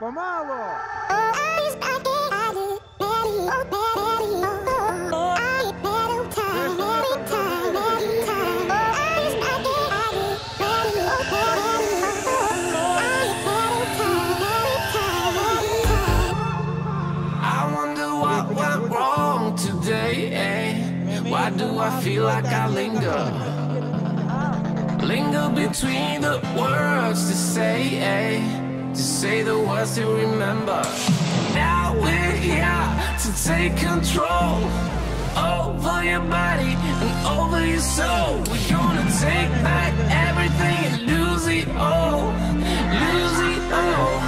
Помалу! Why do I feel like I linger? Linger between the words to say the words to remember. Now we're here to take control over your body and over your soul. We're gonna take back everything and lose it all, lose it all.